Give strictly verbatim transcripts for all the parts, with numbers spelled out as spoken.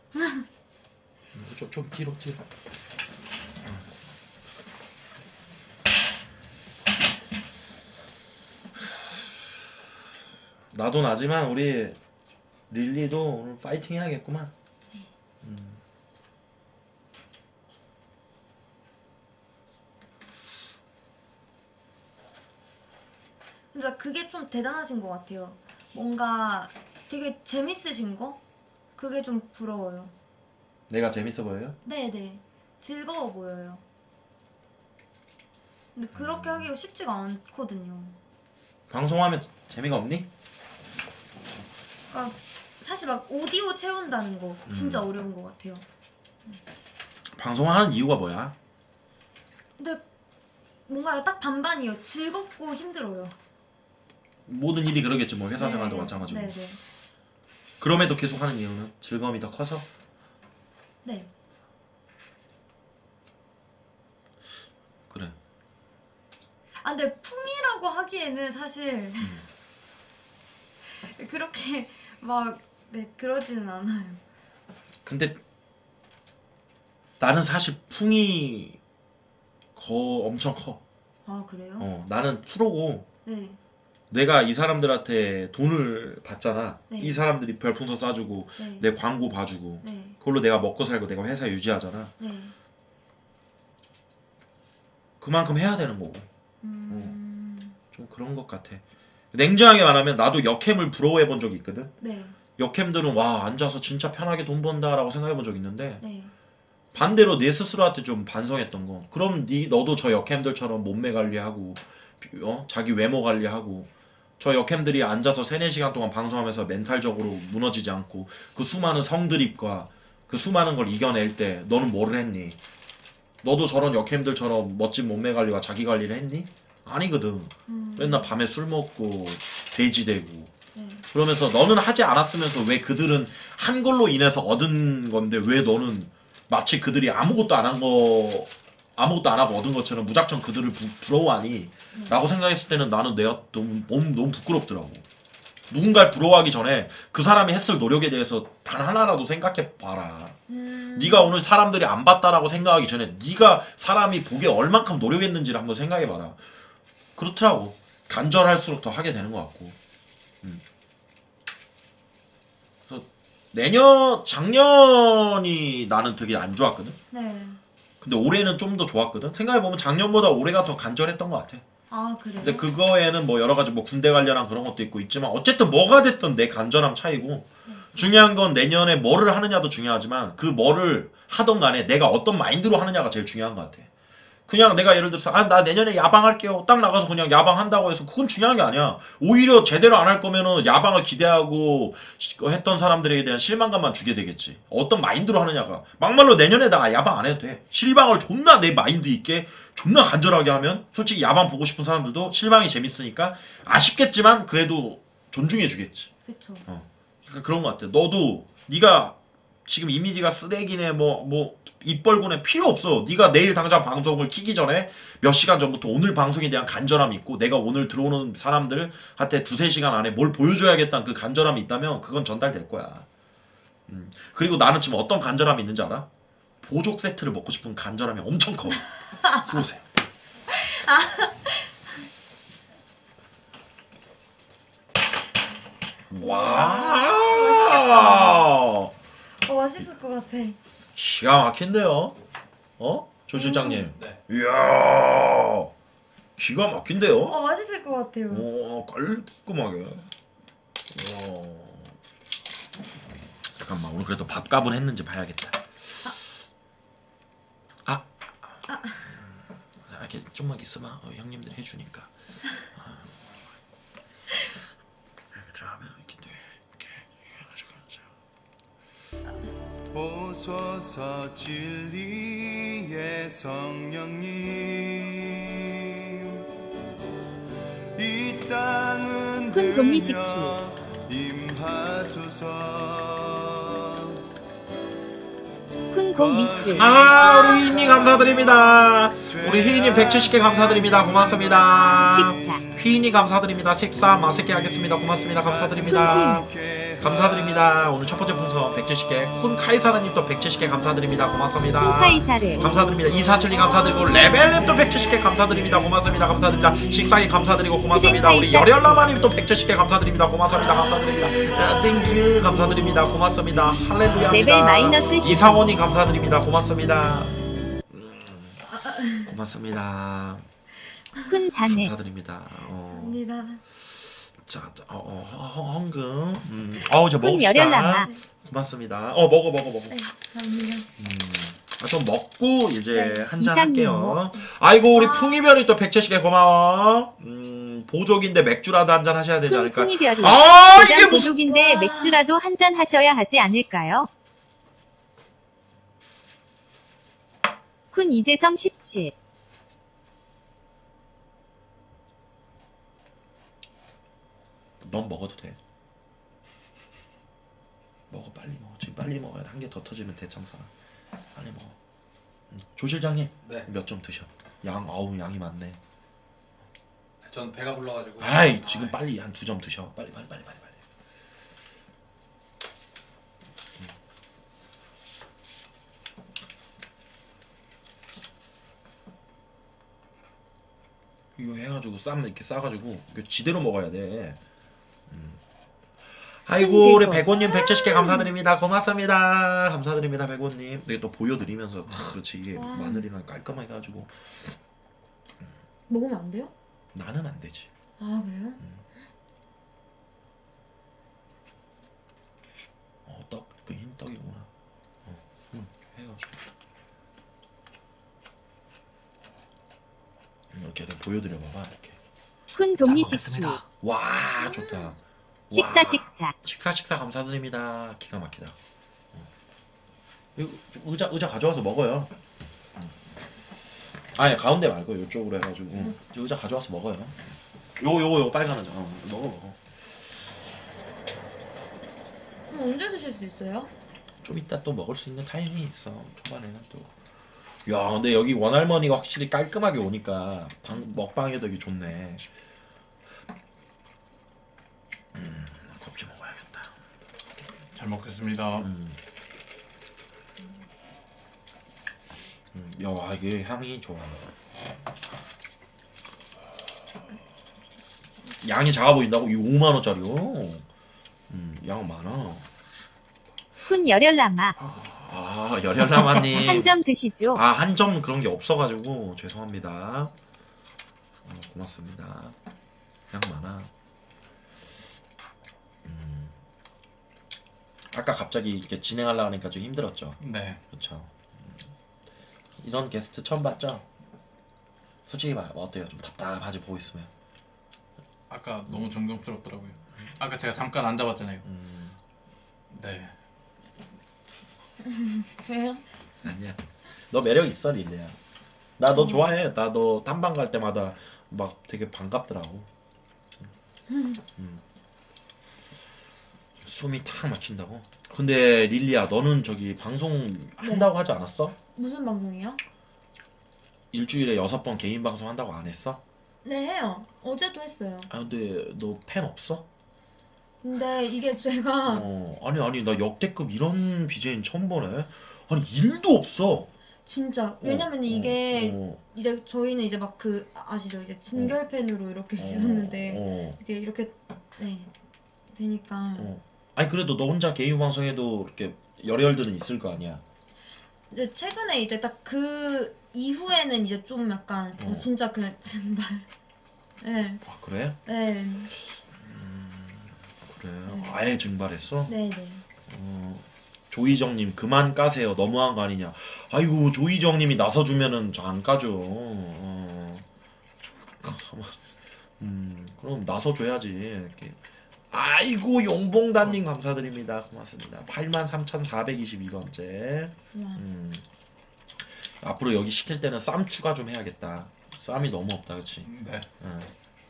좀, 좀 뒤로 뒤로. 나도 나지만 우리 릴리도 오늘 파이팅 해야겠구만. 네. 음. 진짜 그게 좀 대단하신 것 같아요. 뭔가 되게 재밌으신 거? 그게 좀 부러워요. 내가 재밌어 보여요? 네네. 즐거워 보여요. 근데 그렇게 하기가 쉽지가 않거든요. 방송하면 재미가 없니? 그러니까 사실 막 오디오 채운다는 거 진짜 음. 어려운 것 같아요. 방송하는 이유가 뭐야? 근데 뭔가 딱 반반이에요. 즐겁고 힘들어요. 모든 일이 그러겠지 뭐 회사 네. 생활도 마찬가지고. 네네. 그럼에도 계속 하는 이유는 즐거움이 더 커서? 네. 그래. 아 근데 풍이라고 하기에는 사실 음. 그렇게 막 네 그러지는 않아요. 근데 나는 사실 풍이 거 엄청 커. 아 그래요? 어, 나는 프로고 네. 내가 이 사람들한테 돈을 받잖아. 네. 이 사람들이 별풍선 쏴주고 네. 내 광고 봐주고 네. 그걸로 내가 먹고 살고 내가 회사 유지하잖아. 네. 그만큼 해야 되는 거고. 음. 어, 좀 그런 것 같아. 냉정하게 말하면 나도 역캠을 부러워해 본 적이 있거든. 네. 역캠들은 와 앉아서 진짜 편하게 돈 번다라고 생각해 본 적 있는데 네. 반대로 내 스스로한테 좀 반성했던 거. 그럼 니 너도 저 역캠들처럼 몸매 관리하고 어? 자기 외모 관리하고 저 역캠들이 앉아서 세네 시간 동안 방송하면서 멘탈적으로 무너지지 않고 그 수많은 성드립과 그 수많은 걸 이겨낼 때 너는 뭐를 했니? 너도 저런 역캠들처럼 멋진 몸매 관리와 자기 관리를 했니? 아니거든. 음. 맨날 밤에 술 먹고 돼지되고 네. 그러면서 너는 하지 않았으면서 왜 그들은 한 걸로 인해서 얻은 건데 왜 너는 마치 그들이 아무것도 안 한 거 아무것도 안 하고 얻은 것처럼 무작정 그들을 부, 부러워하니? 음. 라고 생각했을 때는 나는 내가 너무, 너무, 너무 부끄럽더라고. 누군가를 부러워하기 전에 그 사람이 했을 노력에 대해서 단 하나라도 생각해 봐라. 음. 네가 오늘 사람들이 안 봤다라고 생각하기 전에 네가 사람이 보기에 얼만큼 노력했는지를 한번 생각해 봐라. 그렇더라고. 간절할수록 더 하게 되는 것 같고. 음. 그래서 내년 작년이 나는 되게 안 좋았거든. 네. 근데 올해는 좀 더 좋았거든. 생각해보면 작년보다 올해가 더 간절했던 것 같아. 아 그래요? 근데 그거에는 뭐 여러 가지 뭐 군대 관련한 그런 것도 있고 있지만 어쨌든 뭐가 됐든 내 간절함 차이고 중요한 건 내년에 뭐를 하느냐도 중요하지만 그 뭐를 하던 간에 내가 어떤 마인드로 하느냐가 제일 중요한 것 같아. 그냥 내가 예를 들어서 아 나 내년에 야방할게요 딱 나가서 그냥 야방한다고 해서 그건 중요한 게 아니야. 오히려 제대로 안 할 거면은 야방을 기대하고 했던 사람들에 대한 실망감만 주게 되겠지. 어떤 마인드로 하느냐가. 막말로 내년에 나 야방 안 해도 돼. 실방을 존나 내 마인드 있게 존나 간절하게 하면 솔직히 야방 보고 싶은 사람들도 실방이 재밌으니까 아쉽겠지만 그래도 존중해 주겠지. 그쵸. 어. 그러니까 그런 것 같아. 너도 네가 지금 이미지가 쓰레기네 뭐 뭐 입벌구네 필요 없어. 네가 내일 당장 방송을 키기 전에 몇 시간 전부터 오늘 방송에 대한 간절함이 있고 내가 오늘 들어오는 사람들한테 두세 시간 안에 뭘 보여줘야겠다는 그 간절함이 있다면 그건 전달될 거야. 음. 그리고 나는 지금 어떤 간절함이 있는지 알아? 보족 세트를 먹고 싶은 간절함이 엄청 커. 보세요. 와. 어 맛있을 것 같아. 기가 막힌데요? 어? 조 실장님. 음, 네. 이야. 기가 막힌데요? 어 맛있을 것 같아요. 오, 깔끔하게. 오. 잠깐만, 오늘 그래도 밥값은 했는지 봐야겠다. 아. 아. 이렇게 좀만 있어봐. 어, 형님들이 해주니까. 아. 이렇게 하면 이렇게 돼. 이렇게 해가지고. 오소서 진리의 성령님 이 땅은 큰 동의시키 임하소서 큰 공 밑줄 아 우리 휘인님 감사드립니다. 우리 휘인님 백칠십 개 감사드립니다. 고맙습니다. 식사 휘인님 감사드립니다. 식사 맛있게 하겠습니다. 고맙습니다. 감사드립니다. 함께 감사드립니다. 오늘 첫 번째 풍선 백칠십 개. 훈 카이사라님 또 백칠십 개 감사드립니다. 고맙습니다. 카이사르 감사드립니다. 이사천이 감사드리고 레벨님 또 백칠십 개 감사드립니다. 고맙습니다. 감사드립니다. 식사기 감사드리고 고맙습니다. 우리 열혈라마님 또 백칠십 개 감사드립니다. 고맙습니다. 감사드립니다. 땡큐 감사드립니다. 고맙습니다. 할렐루야입니다. 레벨 마이너스 십이. 이상원이 감사드립니다. 고맙습니다. 음, 고맙습니다. 훈 자네 감사드립니다. 어. 감사합니다. 자, 어, 어, 허- 헌금. 음. 어우, 저 훈 먹읍시다. 열혈라마 고맙습니다. 어, 먹어, 먹어, 먹어. 네, 감사합니다. 음. 아, 좀 먹고 이제 네. 한잔 이상님 할게요. 뭐. 아이고, 우리 아. 풍이별이 또 백칠십 개 고마워. 음, 보족인데 맥주라도 한잔 하셔야 되지 훈 않을까? 풍이별이 아, 이게 고장 무슨 고독인데 와. 맥주라도 한잔 하셔야 하지 않을까요? 훈 이재성 십칠 넌 먹어도 돼. 먹어, 빨리 먹어. 지금 빨리 먹어야 돼. 한 개 더 터지면 대참사라. 빨리 먹어. 음. 조 실장님, 네. 몇 점 드셔? 양, 어우, 양이 많네. 전 배가 불러가지고. 아이, 지금 아이. 빨리 한 두 점 드셔. 빨리, 빨리, 빨리, 빨리, 빨리. 이거 해가지고 쌈 이렇게 싸가지고 이거 지대로 먹어야 돼. 음. 아이고 우리 백오님 백칠십 개 감사드립니다. 고맙습니다. 감사드립니다 백오님. 이게 또 보여드리면서 아, 그렇지 이게 와. 마늘이랑 깔끔하게 해가지고 먹으면 안 돼요? 나는 안 되지. 아 그래요? 어, 떡, 그 흰 떡이구나. 어, 응, 해가지고 음, 이렇게 내가 보여드려봐봐 이렇게. 훈 자, 동이식수 먹겠습니다. 와 좋다. 식사 와. 식사 식사 식사 감사드립니다. 기가 막히다. 어. 이거 의자 의자 가져와서 먹어요. 음. 아니 가운데 말고 이쪽으로 해가지고 응. 저 의자 가져와서 먹어요. 요거 요거 요거 빨간 의자. 어, 먹어 먹어. 그럼 언제 드실 수 있어요? 좀 이따 또 먹을 수 있는 타이밍이 있어. 초반에는 또. 야 근데 여기 원할머니가 확실히 깔끔하게 오니까 방, 먹방에도 이게 좋네. 음, 커피 먹어야겠다. 잘 먹겠습니다. 음. 음, 야 이게 향이 좋아. 양이 작아 보인다고? 이 오만 원짜리요? 음, 양 많아. 훈 열혈라마 아 열혈라마님. 한 점 드시죠. 아 한 점 그런 게 없어가지고 죄송합니다. 어, 고맙습니다. 양 많아. 음. 아까 갑자기 이렇게 진행하려고 하니까 좀 힘들었죠. 네. 그렇죠. 음. 이런 게스트 처음 봤죠? 솔직히 말 어때요? 좀 답답하지 보고 있으면. 아까 너무 존경스럽더라고요. 아까 제가 잠깐 앉아봤잖아요. 음. 네. 왜요? 아니야. 너 매력 있어 릴리야. 나 너 좋아해. 나 너 탐방 갈 때마다 막 되게 반갑더라고. 음. 숨이 탁 막힌다고. 근데 릴리야 너는 저기 방송 한다고 하지 않았어? 무슨 방송이요? 일주일에 여섯 번 개인 방송 한다고 안 했어? 네 해요. 어제도 했어요. 아 근데 너 팬 없어? 근데 이게 제가 어 아니 아니 나 역대급 이런 비제이는 처음 보네. 아니 일도 없어. 진짜 왜냐면 어, 이게 어, 이제 저희는 이제 막 그 아시죠? 이제 진결팬으로 이렇게 어, 있었는데 어, 이제 이렇게 네 되니까 어. 아니 그래도 너 혼자 개인 방송에도 이렇게 열혈들은 있을 거 아니야. 근데 최근에 이제 딱 그 이후에는 이제 좀 약간 어, 어. 진짜 그냥 정말 네, 아 그래? 네, 그래. 아예 증발했어? 네, 네. 어, 조이정님 그만 까세요. 너무한 거 아니냐. 아이고 조이정님이 나서주면은 저 안 까죠. 어. 가만. 음 그럼 나서줘야지. 이렇게. 아이고 용봉단님 감사드립니다. 고맙습니다. 팔만 삼천사백이십이 번째. 와. 음. 앞으로 여기 시킬 때는 쌈 추가 좀 해야겠다. 쌈이 너무 없다, 그렇지? 네. 응.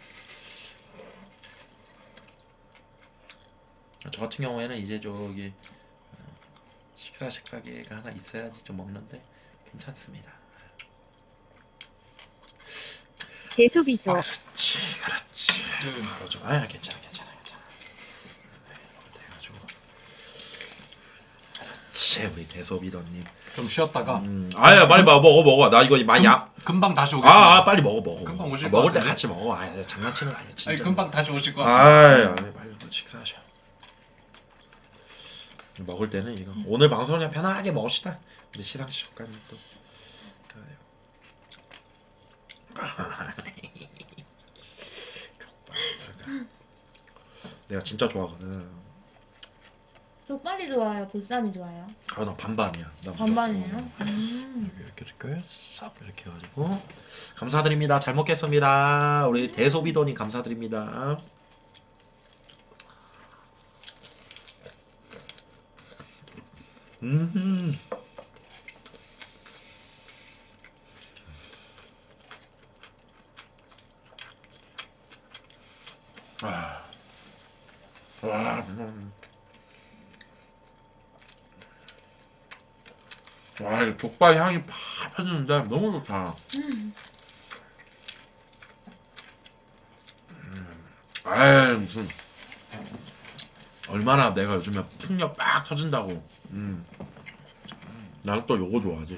저 같은 경우에는 이제 저기 어, 식사 식사기가 하나 있어야지 좀 먹는데 괜찮습니다. 대소비도 그렇지, 그렇지. 바로 좀, 아, 괜찮아, 괜찮아, 괜찮아. 네, 그래가지고 그렇지 우리 대소비더님. 좀 쉬었다가 음, 아야 빨리 먹어 먹어 먹어. 나 이거 많이 야. 금방 다시 오겠습니다. 아, 아 빨리 먹어 먹어. 금방 오실 아, 것 먹을 때 같은데? 같이 먹어. 아 장난치는 거 아니야 진짜. 아니 금방 다시 오실 것 같아요. 아이 아니 빨리 또 식사하셔. 먹을 때는 이거 오늘 방송 그냥 편하게 먹읍시다. 근데 시상식 젓가락 또. 내가 진짜 좋아하거든. 족발이 좋아요? 보쌈이 좋아요? 아 나 반반이야. 나 무조건. 반반이에요? 음. 이렇게 이렇게 이렇게 싹 이렇게 해가지고 감사드립니다. 잘 먹겠습니다. 우리 대소비돈이 감사드립니다. 음. 아. 와. 음. 와, 이거 족발 향이 팍 펴지는데 너무 좋다. 음. 아이 무슨 얼마나 내가 요즘에 풍력 빡 터진다고. 음. 나는 또 요거 좋아하지.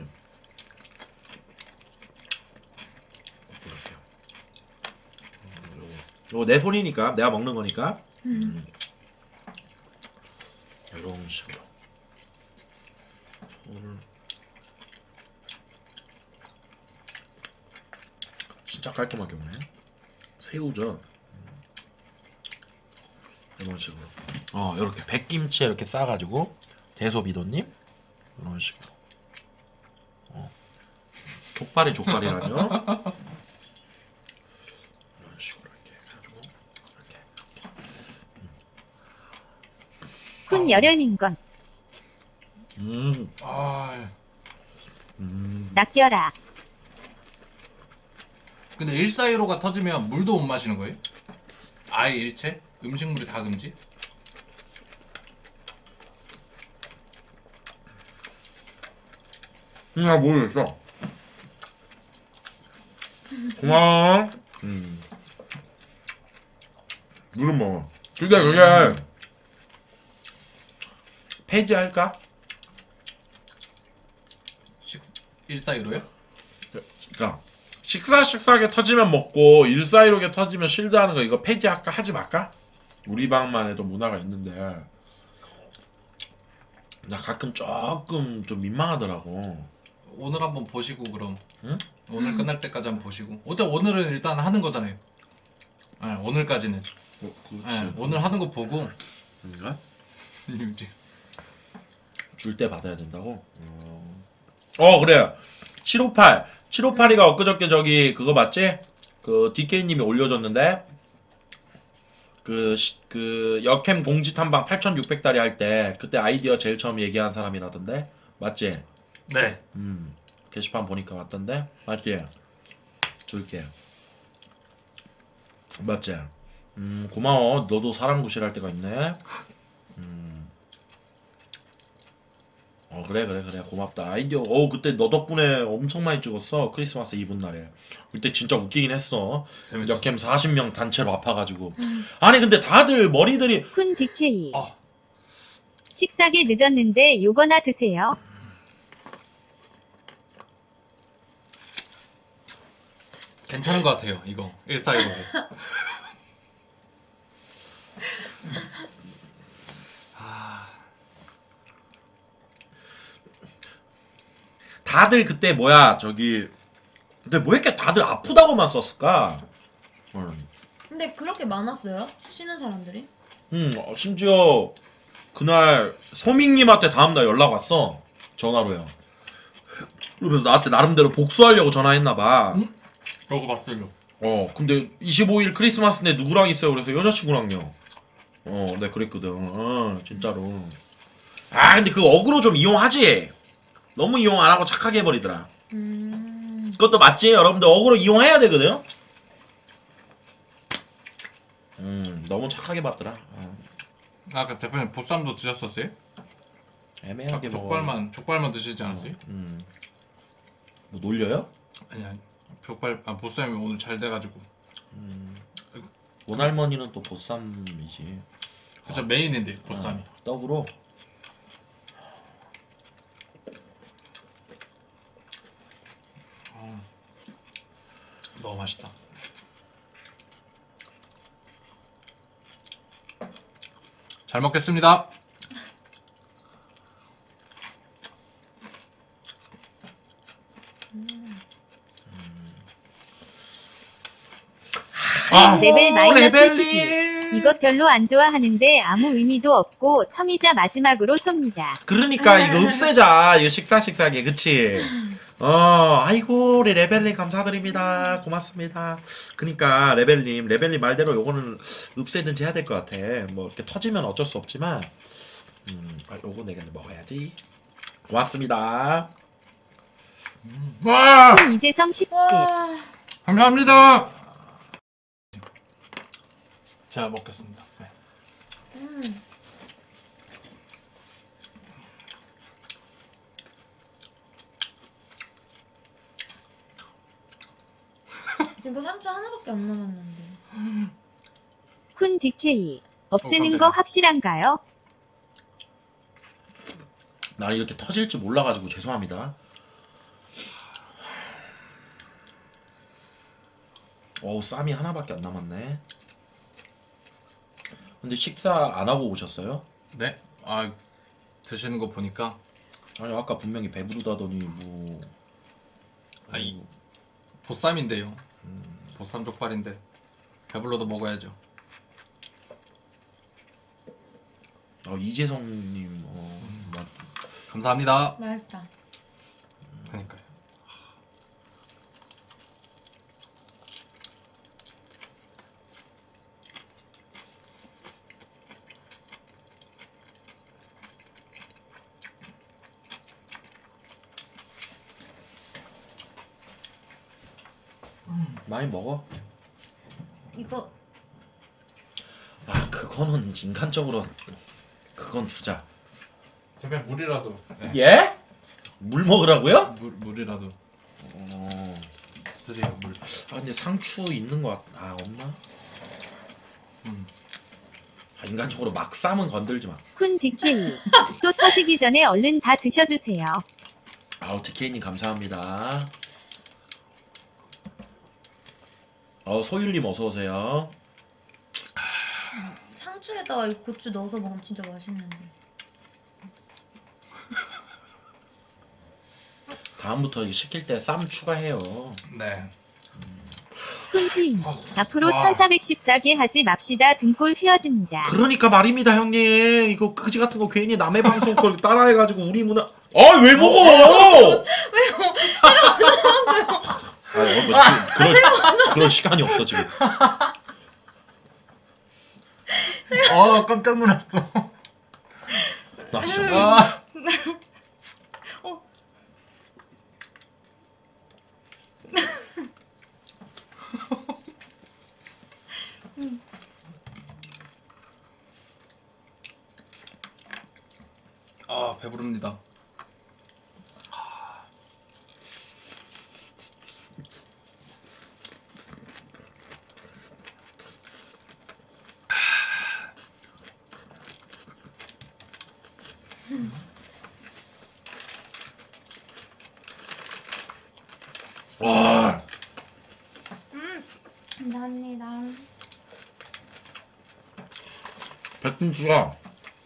이렇게. 요거. 요거 내 손이니까 내가 먹는 거니까. 음. 이런 식으로. 손을. 진짜 깔끔하게 오네. 새우젓. 이런 식으로. 어, 이렇게 백김치에 이렇게 싸가지고 대소비도님 이런 식으로. 어. 족발이 족발이라뇨? 이런 식으로 이렇게 해가지고 이렇게. 쿤 열혈민건. 음, 아 음. 낚여라. 근데 일사일오가 터지면 물도 못 마시는 거예요? 아예 일체? 음식물이 다 금지? 나 모르겠어. 고마워. 음. 물은 먹어. 근데 그게 폐지할까? 식 일사일오요? 그러니까 식사 식사하게 터지면 먹고 일사이로게 터지면 실드하는 거 이거 폐지할까 하지 말까? 우리 방만 해도 문화가 있는데 나 가끔 조금 좀 민망하더라고. 오늘 한번 보시고 그럼. 응? 오늘 끝날 때까지 한번 보시고. 어때 오늘은 일단 하는 거잖아요. 네, 오늘까지는. 어, 그렇지. 네, 오늘 하는 거 보고. 그런가? 이제 줄 때 받아야 된다고? 어, 어 그래. 칠오팔 칠오팔이가 엊그저께 저기 그거 맞지? 그 디케이님이 올려줬는데 그, 시, 그 역캠 공지 탐방 팔천육백 달이 할 때 그때 아이디어 제일 처음 얘기한 사람이라던데 맞지? 네. 음 게시판 보니까 맞던데 맞지? 줄게. 맞지? 음 고마워. 너도 사람 구실할 때가 있네. 음. 어 그래 그래 그래 고맙다. 아이디어 어 그때 너 덕분에 엄청 많이 찍었어. 크리스마스 이브 날에. 그때 진짜 웃기긴 했어. 재밌었어. 역캠 사십 명 단체로 아파가지고. 아니 근데 다들 머리들이 쿤 디케이. 어. 식사게 늦었는데 요거나 드세요. 괜찮은 것 같아요. 이거 일사일오. 다들 그때 뭐야 저기 근데 뭐 이렇게 다들 아프다고만 썼을까? 음, 근데 그렇게 많았어요? 쉬는 사람들이? 음 어, 심지어 그날 소민님한테 다음날 연락 왔어. 전화로요. 그러면서 나한테 나름대로 복수하려고 전화했나봐. 응? 저거 봤어요. 어 근데 이십오 일 크리스마스인데 누구랑 있어요? 그래서 여자친구랑요. 어 내가 그랬거든. 어 진짜로. 아 근데 그 어그로 좀 이용하지. 너무 이용 안 하고 착하게 해버리더라. 음... 그것도 맞지? 여러분들 어그로 이용해야 되거든. 음 너무 착하게 봤더라. 어. 아까 대표님 보쌈도 드셨었어요? 애매하게 아, 먹어. 족발만 족발만 드시지 않았어요? 음. 뭐 놀려요? 아니 아니. 족발 아 보쌈이 오늘 잘 돼가지고. 원할머니는 또 보쌈이지. 그쵸 메인인데 보쌈이. 어, 떡으로. 너무 맛있다. 잘 먹겠습니다. 아, 레벨 마이너스 레벨링. 십이. 이것 별로 안 좋아하는데 아무 의미도 없고 첨이자 마지막으로 쏩니다. 그러니까 이거 없애자. 이거 식사 식사기 그치? 어 아이고 우리 레벨님 감사드립니다. 고맙습니다. 그러니까 레벨님 레벨님 말대로 요거는 없애든지 해야 될 것 같아. 뭐 이렇게 터지면 어쩔 수 없지만 음 아, 요거 내가 먹어야지. 고맙습니다. 와, 쿤 이재성 십칠. 와. 감사합니다. 자, 먹겠습니다. 네. 음. 이거 상추 하나밖에 안 남았는데. 쿤 디케이. 없애는 어, 거 깜짝이야. 확실한가요? 나 이렇게 터질 줄 몰라가지고 죄송합니다. 어우 쌈이 하나밖에 안 남았네. 근데 식사 안 하고 오셨어요? 네. 아, 드시는 거 보니까 아니 아까 분명히 배부르다더니 뭐 아이 보쌈인데요. 보쌈 족발인데 배불러도 먹어야죠. 어, 이재성님 어, 맞... 감사합니다. 맛있다. 그러니까요. 많이 먹어. 이거 아 그거는 인간적으로 그건 두자. 그냥 물이라도. 네. 예? 물 먹으라고요? 물 물이라도 어. 드세요. 물. 아 근데 상추 있는 것 같... 아 없나? 음. 아, 인간적으로 막 쌈은 건들지 마. 쿤 디케이. 또 터지기 전에 얼른 다 드셔주세요. 아우 디케이님 감사합니다. 어 소율님 어서 오세요. 상추에다가 이 고추 넣어서 먹으면 진짜 맛있는데. 다음부터 이거 시킬 때 쌈 추가해요. 네. 쿤 트임. 앞으로 와. 천사백십사 개 하지 맙시다. 등골 휘어집니다. 그러니까 말입니다 형님. 이거 그지 같은 거 괜히 남의 방송 걸 따라해가지고 우리 문화. 아 왜 먹어? 왜요? 아, 어, 뭐, 그, 그럴, 그럴 시간이 없어 지금. 아, 깜짝 놀랐어. 나 진짜. 아. 어. 아, 배부릅니다. 와. 감사합니다. 백김치가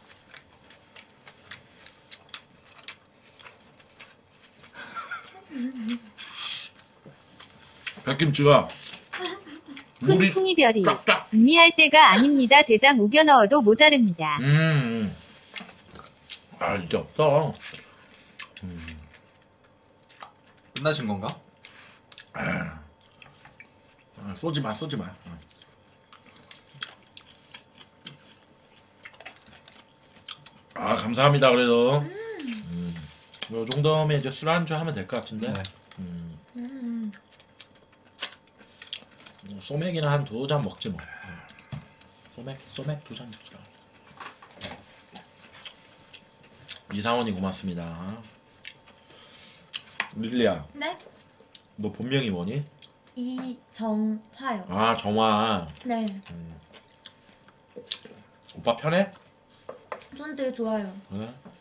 백김치가 물이 쿵쿵이별이. 쫙쫙. 의미할 때가 아닙니다. 대장 우겨 넣어도 모자릅니다. 음. 음. 아 이게 없다. 끝나신 건가? 아, 쏘지 마, 쏘지 마. 어. 아 감사합니다. 그래도 음. 이 정도면 이제 술 안주 하면 될 것 같은데. 네. 음. 음. 소맥이나 한 두 잔 먹지 뭐. 소맥, 소맥 두 잔 먹자. 이상원이 고맙습니다. 릴리야, 네? 너 본명이 뭐니? 이정화요. 아 정화. 네. 오빠 편해? 전 되게 좋아요. 그래?